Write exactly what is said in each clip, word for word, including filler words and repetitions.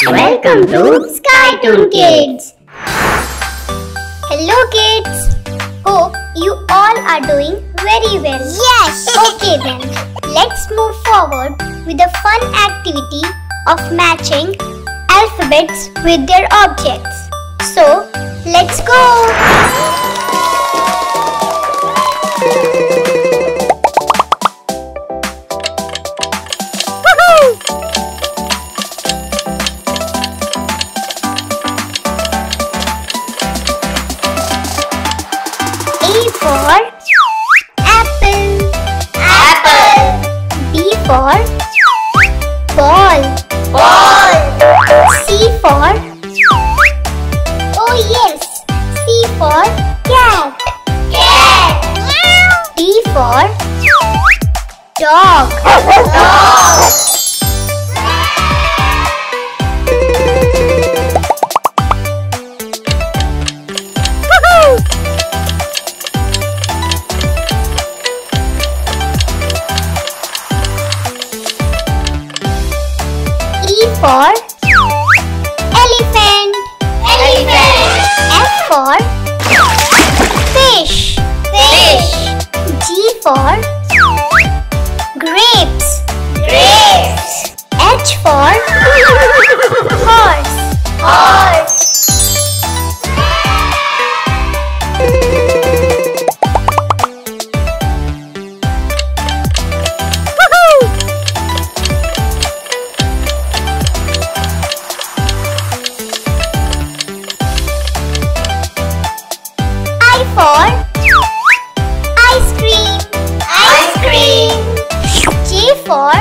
Welcome to Skytoon Kids. Hello kids. Hope you all are doing very well. Yes. Okay then. Let's move forward with the fun activity of matching alphabets with their objects. So, let's go. A for apple. Apple. B for ball. Ball. C for, oh yes, C for cat. Cat. D for dog. Dog. E for elephant. Elephant. F for fish. Fish. G for grapes. Grapes. H for horse. Horse. I for ice cream. Ice cream. J for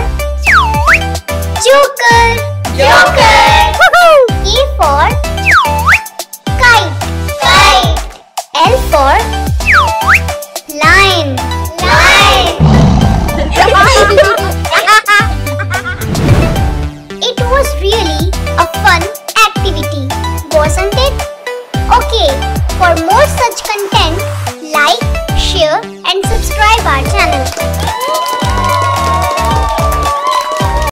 joker. Joker. K for kite. Kite. L for lion. Lion. It was really a fun activity, wasn't it? Okay, for more such content, like, share and subscribe our channel.